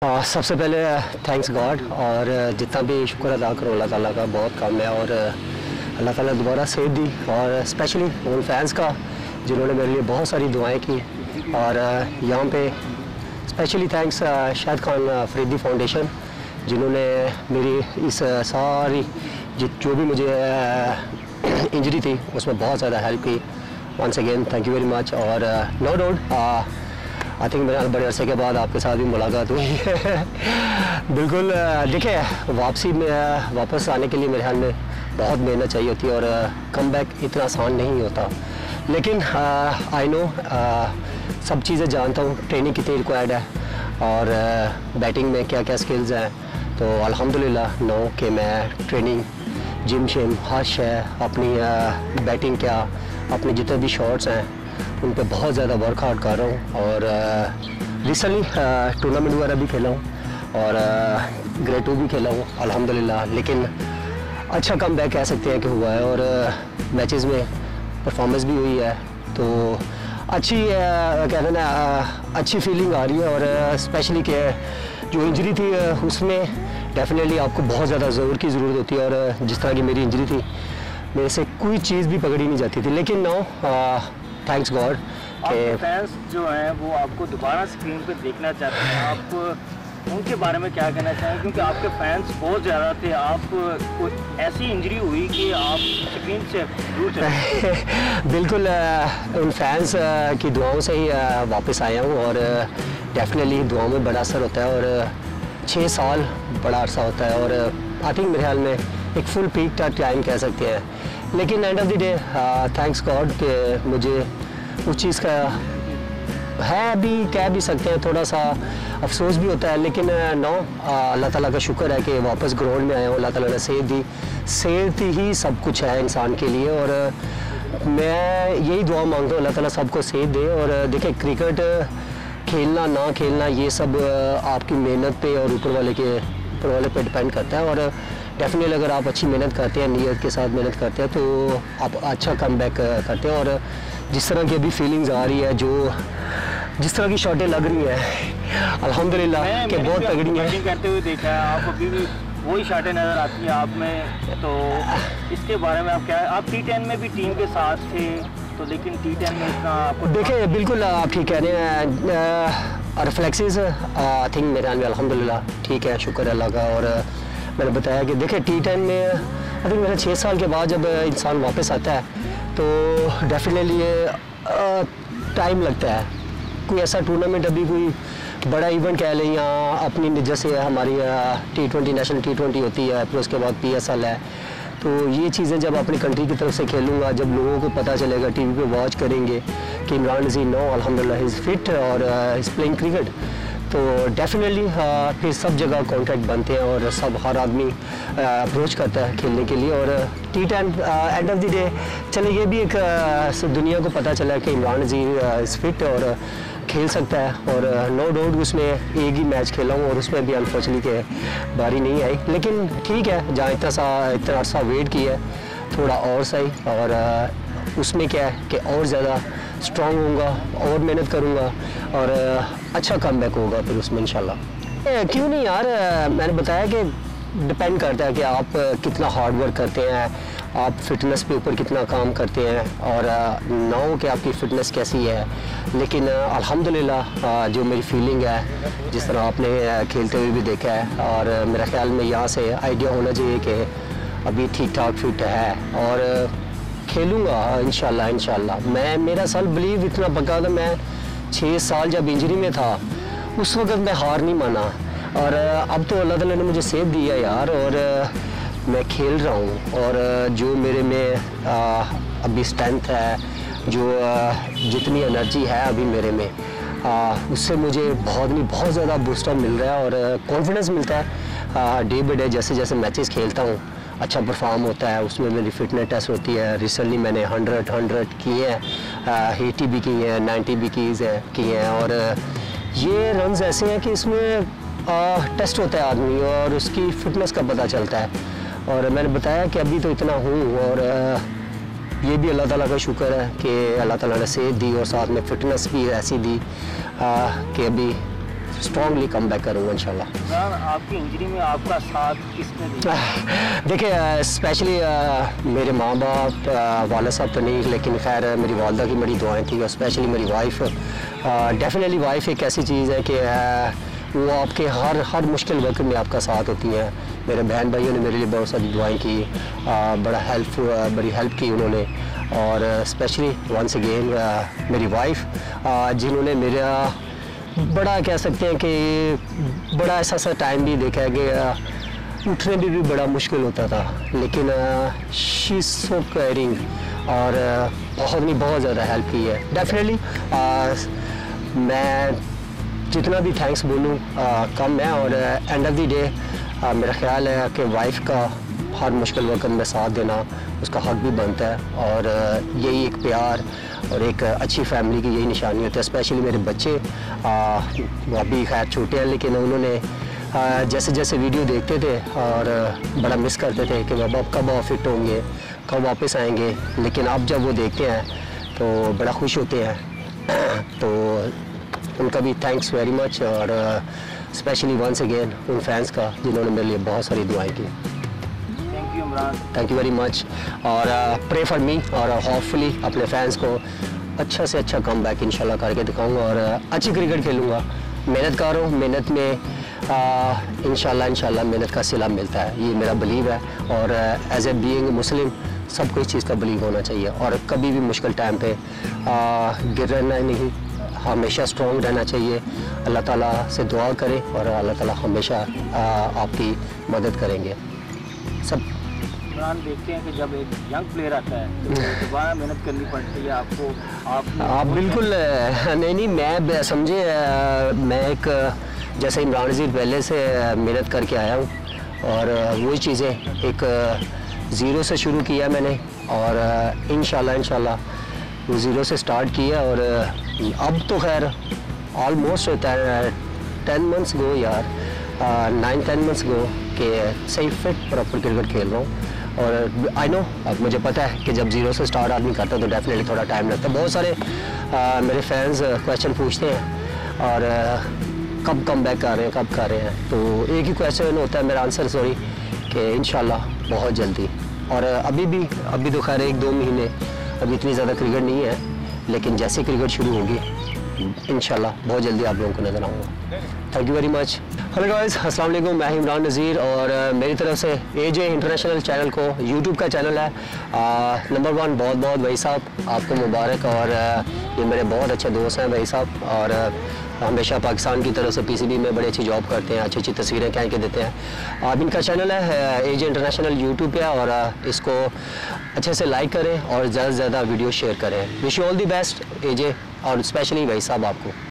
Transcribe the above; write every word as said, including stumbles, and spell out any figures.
आ, सबसे पहले thanks God और जितना भी शुक्र अदा करो अल्लाह ताला का, बहुत कम है। और अल्लाह ताला दोबारा सेहत दी और स्पेशली उन फैंस का जिन्होंने मेरे लिए बहुत सारी दुआएं की। और यहाँ पे specially thanks Shahid Khan Faridi foundation जिन्होंने मेरी इस सारी जो भी मुझे इंजरी थी उसमें बहुत ज़्यादा हेल्प की। Once again thank you very much. और नो डाउट आई थिंक मेरे बड़े अरसे के बाद आपके साथ भी मुलाकात हुई है। बिल्कुल देखिए, वापसी में वापस आने के लिए मेरे ख्याल में बहुत मेहनत चाहिए होती है और कम बैक इतना आसान नहीं होता। लेकिन आई नो सब चीज़ें जानता हूँ, ट्रेनिंग कितनी रिक्वायर्ड है और बैटिंग में क्या क्या स्किल्स हैं। तो अल्हम्दुलिल्लाह नो कि मैं ट्रेनिंग जिम शिम हर शय अपनी बैटिंग क्या अपने जितने भी शॉट्स हैं उन पे बहुत ज़्यादा वर्क आउट कर रहा हूँ। और रिसेंटली टूर्नामेंट वगैरह भी खेला हूँ और ग्रेड टू भी खेला हूँ अल्हम्दुलिल्लाह। लेकिन अच्छा कम बैक कह सकते हैं कि हुआ है और मैचेस में परफॉर्मेंस भी हुई है। तो अच्छी कहते हैं ना अच्छी फीलिंग आ रही है। और स्पेशली कि जो इंजरी थी उसमें डेफिनेटली आपको बहुत ज़्यादा ज़ोर की ज़रूरत होती है और जिस तरह की मेरी इंजरी थी मेरे से कोई चीज़ भी पकड़ी नहीं जाती थी। लेकिन नो थैंक्स गॉड के फैंस जो हैं वो आपको दोबारा स्क्रीन पे देखना चाहते हैं, आप उनके बारे में क्या कहना चाहेंगे? क्योंकि आपके फैंस बहुत ज़्यादा थे, आप कोई ऐसी इंजरी हुई कि आप स्क्रीन से दूर चले। बिल्कुल उन फैंस की दुआओं से ही वापस आया हूँ और डेफिनेटली दुआओं में बड़ा असर होता है और छः साल बड़ा अरसा होता है और आई थिंक मेरे ख्याल में एक फुल पीक का टाइम कह सकते हैं। लेकिन end of the day thanks God कि मुझे उस चीज़ का है भी कह भी सकते हैं, थोड़ा सा अफसोस भी होता है। लेकिन नो अल्लाह ताला का शुक्र है कि वापस ग्राउंड में आया हूँ। अल्लाह ताला ने सेहत दी, सेहत ही सब कुछ है इंसान के लिए और मैं यही दुआ मांगता हूँ अल्लाह ताला सबको सेहत दे। और देखिए, क्रिकेट खेलना ना खेलना ये सब आपकी मेहनत पे और ऊपर वाले के ऊपर वाले पे डिपेंड करता है। और डेफिनेटली अगर आप अच्छी मेहनत करते हैं, नियत के साथ मेहनत करते हैं तो आप अच्छा कम बैक करते हैं। और जिस तरह की अभी फीलिंग्स आ रही है, जो जिस तरह की शॉटें लग रही हैं अल्हम्दुलिल्लाह कि बहुत तगड़ी है। करते हुए देखा है, आप अभी भी वही शॉटें नज़र आती हैं आप में। तो इसके बारे में आप क्या, आप टी टेन में भी टीम के साथ थे तो लेकिन टी टेन में इतना आपको देखिए बिल्कुल आप ठीक कह रहे हैं। रिफ्लेक्सेस आई थिंक मेरे हाल में अल्हम्दुलिल्लाह ठीक है, शुक्र अल्लाह का। और मैंने बताया कि देखिए टी टेन में आई थिंक मेरे छः साल के बाद जब इंसान वापस आता है तो डेफिनेटली ये टाइम लगता है। कोई ऐसा टूर्नामेंट अभी कोई बड़ा इवेंट कह लें या अपनी जैसे हमारी T twenty national T twenty होती है, फिर उसके बाद पी एस एल है, तो ये चीज़ें जब अपनी कंट्री की तरफ से खेलूँगा, जब लोगों को पता चलेगा, टीवी पे वॉच करेंगे कि इमरान नज़ीर नो अल्हम्दुलिल्लाह इज़ फिट और इज़ प्लेइंग क्रिकेट, तो डेफिनेटली फिर सब जगह कॉन्टैक्ट बनते हैं और सब हर आदमी अप्रोच करता है खेलने के लिए। और T ten end of the day चले ये भी एक दुनिया को पता चला कि इमरान नज़ीर इज़ फिट और खेल सकता है। और नो डाउट उसने एक ही मैच खेला हूँ और उसमें भी अनफॉर्चुनेटली के बारी नहीं आई। लेकिन ठीक है, जहाँ इतना सा इतना अर्सा वेट किया है थोड़ा और सही, और उसमें क्या है कि और ज़्यादा स्ट्रॉन्ग होऊंगा और मेहनत करूँगा और अच्छा कमबैक होगा फिर उसमें इंशाल्लाह। क्यों नहीं यार, मैंने बताया कि डिपेंड करता है कि आप कितना हार्ड वर्क करते हैं, आप फिटनेस पे ऊपर कितना काम करते हैं और ना हो कि आपकी फ़िटनेस कैसी है। लेकिन अल्हम्दुलिल्लाह जो मेरी फीलिंग है, जिस तरह आपने खेलते हुए भी देखा है, और मेरा ख्याल में यहाँ से आइडिया होना चाहिए कि अभी ठीक ठाक फिट है और खेलूँगा इंशाल्लाह इंशाल्लाह। मैं मेरा सल बिलीव इतना पक्का था, मैं छः साल जब इंजरी में था उस वक्त मैं हार नहीं माना और अब तो अल्लाह ताला ने मुझे सेहत दिया यार और मैं खेल रहा हूँ। और जो मेरे में आ, अभी स्ट्रेंथ है, जो आ, जितनी एनर्जी है अभी मेरे में आ, उससे मुझे बहुत नहीं बहुत ज़्यादा बूस्टअप मिल रहा है और कॉन्फिडेंस मिलता है डे बाई डे। जैसे जैसे मैचेस खेलता हूँ अच्छा परफॉर्म होता है, उसमें मेरी फिटनेस टेस्ट होती है। रिसेंटली मैंने हंड्रेड हंड्रेड किए हैं, एटी भी की हैं, नाइन्टी भी की किए हैं और ये रन्स ऐसे हैं कि इसमें आ, टेस्ट होता है आदमी और उसकी फ़िटनेस का पता चलता है। और मैंने बताया कि अभी तो इतना हूँ और आ, ये भी अल्लाह ताला का शुक्र है कि अल्लाह ताला ने सेहत दी और साथ में फ़िटनेस भी ऐसी दी आ, कि अभी स्ट्रांगली कम बैक करूँगा इंशाल्लाह। इमरान, आपकी इंजरी में आपका साथ किसने दिया? देखिए स्पेशली मेरे माँ बाप, वाला साहब तो नहीं, लेकिन खैर मेरी वालदा की बड़ी दुआएं थी, और स्पेशली मेरी वाइफ। डेफिनेटली वाइफ एक ऐसी चीज़ है कि uh, वो आपके हर हर मुश्किल वक्त में आपका साथ होती हैं। मेरे बहन भाइयों ने मेरे लिए बहुत सारी दुआएं की, uh, बड़ा हेल्प बड़ी हेल्प की उन्होंने, और स्पेशली वंस अगेन मेरी वाइफ, जिन्होंने मेरा बड़ा कह सकते हैं कि बड़ा ऐसा सा टाइम भी देखा है कि uh, उठने में भी बड़ा मुश्किल होता था, लेकिन शी इज़ सो केयरिंग, और uh, बहुत नहीं बहुत ज़्यादा हेल्प की है। डेफिनेटली uh, मैं जितना भी थैंक्स बोलूँ uh, कम है, और एंड ऑफ द डे मेरा ख्याल है कि वाइफ का हर मुश्किल वक्त में साथ देना उसका हक भी बनता है, और uh, यही एक प्यार और एक अच्छी फैमिली की यही निशानी होती है। स्पेशली मेरे बच्चे वो अभी खैर छोटे हैं, लेकिन उन्होंने आ, जैसे जैसे वीडियो देखते थे और बड़ा मिस करते थे कि बाबा कब आप फिट होंगे, कब वापस आएंगे, लेकिन अब जब वो देखते हैं तो बड़ा खुश होते हैं। तो उनका भी थैंक्स वेरी मच, और स्पेशली वंस अगेन उन फैंस का जिन्होंने मेरे लिए बहुत सारी दुआएं की। Thank you Imran. Thank you very much, और प्रे फॉर मी, और होपफुली अपने फैंस को अच्छा से अच्छा कम बैक इंशाल्लाह करके दिखाऊंगा, और uh, अच्छी क्रिकेट खेलूँगा। मेहनत कर रहा हूँ, मेहनत में uh, इंशाल्लाह इंशाल्लाह मेहनत का सिला मिलता है, ये मेरा बिलीव है। और एज ए बीइंग मुस्लिम सबको इस चीज़ का बिलीव होना चाहिए, और कभी भी मुश्किल टाइम पे uh, गिर रहना नहीं, हमेशा स्ट्रॉन्ग रहना चाहिए। अल्लाह ताला से दुआ करें, और अल्लाह ताला हमेशा uh, आपकी मदद करेंगे सब। इमरान, देखते हैं कि जब एक यंग प्लेयर आता है तो दोबारा मेहनत करनी पड़ती है आपको। आप आप बिल्कुल नहीं नहीं मैं समझे, मैं एक जैसे इमरान नज़ीर पहले से मेहनत करके आया हूँ, और वही चीज़ें एक ज़ीरो से शुरू किया मैंने, और इंशाल्लाह इंशाल्लाह वो ज़ीरो से स्टार्ट किया, और अब तो खैर ऑलमोस्ट टेन मंथ्स गो यार नाइन टेन मंथ्स गो कि सही फिट प्रॉपर क्रिकेट खेल रहा हूँ। और आई नो, अब मुझे पता है कि जब ज़ीरो से स्टार्ट आदमी करता है तो डेफिनेटली थोड़ा टाइम लगता है। बहुत सारे आ, मेरे फैंस क्वेश्चन पूछते हैं, और आ, कब कम बैक कर रहे हैं, कब कर रहे हैं, तो एक ही क्वेश्चन होता है मेरा आंसर सॉरी कि इंशाल्लाह बहुत जल्दी। और अभी भी अभी तो खैर एक दो महीने अभी इतनी ज़्यादा क्रिकेट नहीं है, लेकिन जैसे क्रिकेट शुरू होगी इंशाल्लाह बहुत जल्दी आप लोगों को नज़र आऊँगा। Thank you very much. Hello guys, अस्सलाम वालेकुम, मैं इमरान नज़ीर, और uh, मेरी तरफ से एजे इंटरनेशनल चैनल को, यूट्यूब का चैनल है नंबर वन, बहुत बहुत भाई साहब आपको मुबारक। और uh, ये मेरे बहुत अच्छे दोस्त हैं भाई साहब, और uh, हमेशा पाकिस्तान की तरफ से पीसीबी में बड़ी अच्छी जॉब करते हैं, अच्छी अच्छी तस्वीरें खींच के देते हैं। अब इनका चैनल है एजे इंटरनेशनल यूट्यूब पे, और uh, इसको अच्छे से लाइक करें और ज़्यादा से ज़्यादा वीडियो शेयर करें। Wish you all the best AJ, और स्पेशली भाई साहब आपको।